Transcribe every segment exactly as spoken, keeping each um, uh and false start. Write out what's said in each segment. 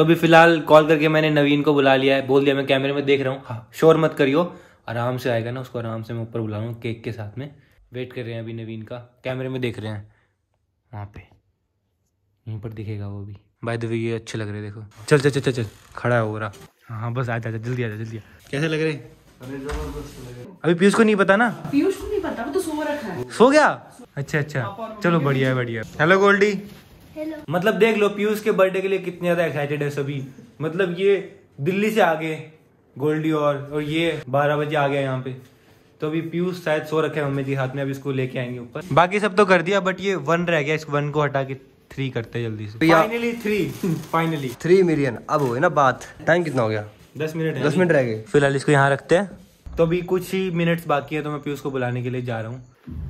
तो अभी फिलहाल कॉल करके मैंने नवीन को बुला लिया है, बोल दिया मैं कैमरे में देख रहा हूँ, हाँ शोर मत करियो, आराम से आएगा ना उसको आराम से मैं ऊपर बुलाऊंगा केक के साथ में। वेट कर रहे हैं अभी नवीन का, कैमरे में देख रहे हैं वहाँ पे, यहीं पर दिखेगा वो भी। बाय द वे ये अच्छे लग रहे हैं, देखो। चल चल चल चल चल खड़ा हो रहा। हाँ हाँ बस आ जा जल्दी आ जा जल्दी। कैसे लग रहे? अभी पीयूष को नहीं पता ना, पीयूष को नहीं पता, वो तो सो रखा है। सो गया? अच्छा अच्छा चलो बढ़िया है बढ़िया। Hello Goldie. हेलो। मतलब देख लो पीयूष के बर्थडे के लिए कितने ज्यादा एक्साइटेड है सभी। मतलब ये दिल्ली से आ गए गोल्डी और और ये बारह बजे आ गया यहाँ पे। तो अभी पीयूष शायद सो रखे हैं मम्मी जी हाथ में, अभी इसको लेके आएंगे ऊपर। बाकी सब तो कर दिया बट ये वन रह गया, इस वन को हटा के थ्री करते हैं जल्दी से। Finally three finally three million अब हुए ना बात। टाइम कितना हो गया? दस मिनट दस मिनट रह गए। फिलहाल इसको यहाँ रखते हैं। तो अभी कुछ ही मिनट्स बाकी है तो मैं पीयूष को बुलाने के लिए जा रहा हूँ।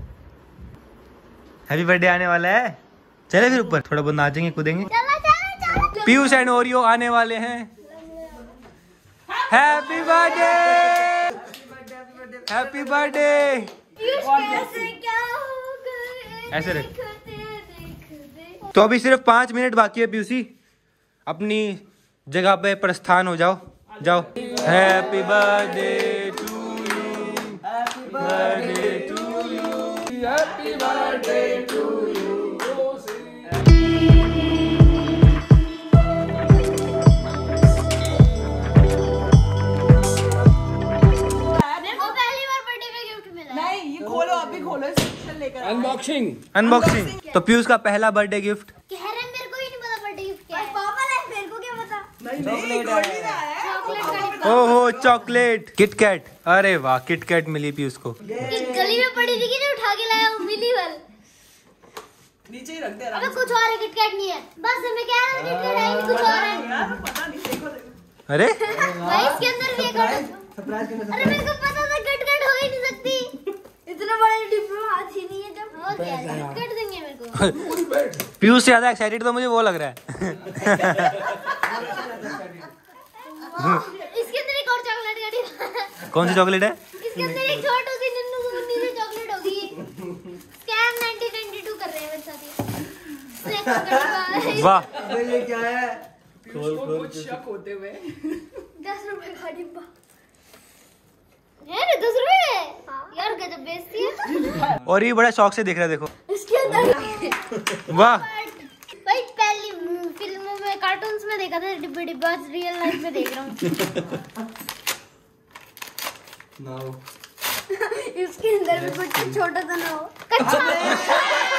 हैप्पी बर्थडे आने वाला है, चले फिर ऊपर थोड़ा बहुत नाचेंगे कूदेंगे। पीयूष एंड ओरियो आने वाले हैं। Happy birthday happy birthday. ऐसे रख। तो अभी सिर्फ पांच मिनट बाकी है पीयूषी, अपनी जगह पे प्रस्थान हो जाओ जाओ। Happy birthday to you, happy birthday to you, happy birthday to you. Unboxing unboxing. तो पीयूष का पहला बर्थडे गिफ्ट। कह रहे हैं मेरे को ही नहीं पता बर्थडे गिफ्ट क्या है। पापा ने मेरे को क्या पता। नहीं चॉकलेट ओहो चॉकलेट किटकैट। अरे वाह किटकैट मिली पीयूष को। गली में पड़ी थी कि नहीं उठा के लाया वो मिली वाल। नीचे ही रख दे। अबे कुछ और है, किटकैट नहीं है। बस हमें क्या है किटकैट है नहीं, कुछ और है। यार पता नहीं, देखो अरे भाई इसके अंदर भी एक और है। अरे मेरे को पता था किटकैट हो ही नहीं सकती, इतना बड़ा डिब्बा हाथ ही नहीं है जब। और क्या किटकैट देंगे मेरे को। पीयूष से ज्यादा एक्साइटेड तो मुझे वो लग रहा है। इसके अंदर एक और चॉकलेट का डिब्बा। कौन सी चॉकलेट है? इसके अंदर एक छोटी सी नन्नू मुन्नी सी चॉकलेट होगी। स्कैम नाइनटीन नाइंटी टू कर रहे हैं मेरे साथ ये। वाह ये क्या है? खोल खोल शक होते हुए। दस रुपए का डिब्बा है। दस रुपए यार गजब बेइज्जती है। और ये बड़ा शौक से देख रहा है, देखो इसके अंदर। वाह भाई पहली फिल्मों में कार्टून्स में देखा था डिब्बे डिब्बा, रियल लाइफ में देख रहा हूँ। नाउ इसके अंदर भी कुछ छोटा सा ना हो। कच्चा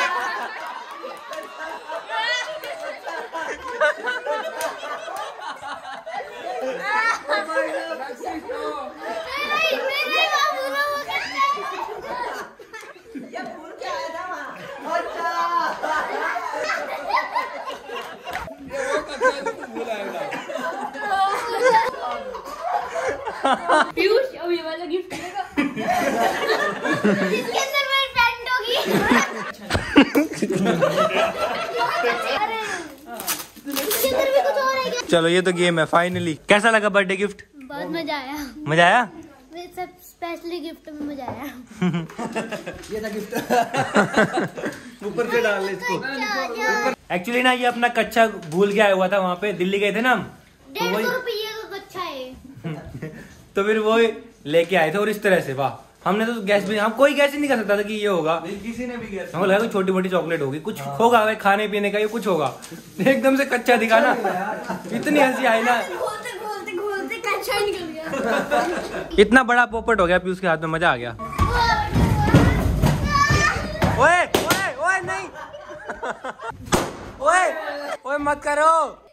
पीयूष अब ये वाला गिफ्ट देगा। इसके अंदर मेरी पैंट होगी। अरे इसके अंदर भी कुछ और है क्या? चलो ये तो गेम है फाइनली। कैसा लगा बर्थडे गिफ्ट? बहुत मजा आया। मजा आया? सब स्पेशली गिफ्ट में मजा आया। ये था गिफ्ट। ऊपर से डाल ले इसको। एक्चुअली ना ये अपना कच्चा भूल के आया हुआ था, वहाँ पे दिल्ली गए थे ना हम, तो डेढ़ वही सौ रुपये का कच्चा है। तो फिर वो लेके आए थे और इस तरह से वाह हमने तो गैस भी, हम कोई गैस ही नहीं कर सकता था कि ये होगा। किसी ने भी गैस हमको लगा कोई छोटी मोटी चॉकलेट होगी, कुछ होगा भाई खाने पीने का, ये कुछ होगा। एकदम से कच्चा दिखा ना, इतनी हंसी आई ना। खोलते खोलते खोलते कच्चा निकल गया। इतना बड़ा पोपट हो गया पीयूष के हाथ में, मजा आ गया। ओए ओए ओए नहीं। ओए ओए मत करो।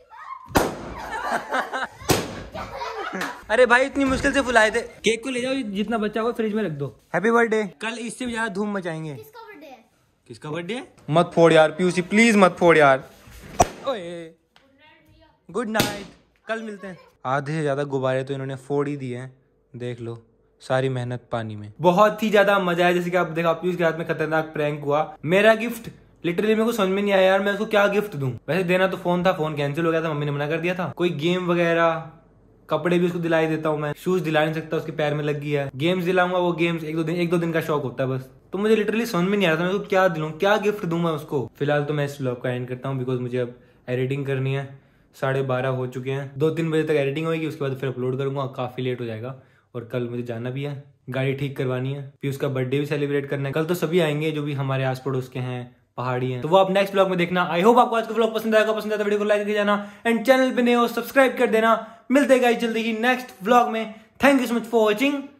अरे भाई इतनी मुश्किल से फुलाए थे। केक को ले जाओ, जितना बचा हुआ फ्रिज में रख दो। Happy birthday. कल इससे भी ज्यादा धूम मचाएंगे। किसका बर्थडे है? किसका बर्थडे है? मत फोड़ यार पीयूसी, प्लीज मत फोड़ यार। ओए गुड नाइट, कल मिलते हैं। आधे से ज्यादा गुब्बारे तो इन्होंने फोड़ ही दिए हैं, देख लो सारी मेहनत पानी में। बहुत ही ज्यादा मजा आया, जैसे कि आप देखा पीयूष के हाथ में खतरनाक प्रैंक हुआ। मेरा गिफ्ट लिटरली मेरे को समझ में नहीं आया यार, मैं उसको क्या गिफ्ट दूं। वैसे देना तो फोन था, फोन कैंसिल हो गया था, मम्मी ने मना कर दिया था। कोई गेम वगैरह, कपड़े भी उसको दिलाई देता हूँ मैं, शूज दिला नहीं सकता, उसके पैर में लग गया है। गेम्स दिलाऊंगा, वो गेम्स एक दो दिन एक दो दिन का शौक होता है बस। तो मुझे लिटरली समझ में नहीं आ रहा था मैं उसको क्या दिलाऊं, क्या गिफ्ट दूं मैं उसको। फिलहाल तो मैं इस व्लॉग का एंड करता हूँ बिकॉज मुझे अब एडिटिंग करनी है, साढ़े बारह हो चुके हैं। दो तीन बजे तक एडिटिंग होगी, उसके बाद फिर अपलोड करूंगा। काफी लेट हो जाएगा और कल मुझे जाना भी है, गाड़ी ठीक करवानी है, फिर उसका बर्थडे भी सेलिब्रेट करना है। कल तो सभी आएंगे जो भी हमारे आस पड़ोस के हैं, पहाड़ी हैं, तो वो आप नेक्स्ट ब्लॉग में देखना। आई होप आपको आज का ब्लॉग पसंद आएगा। पसंद आया तो वीडियो को लाइक करके जाना एंड चैनल पे नए हो सब्सक्राइब कर देना। मिलते हैं गाइस जल्दी ही नेक्स्ट ब्लॉग में। Thank you so much for watching.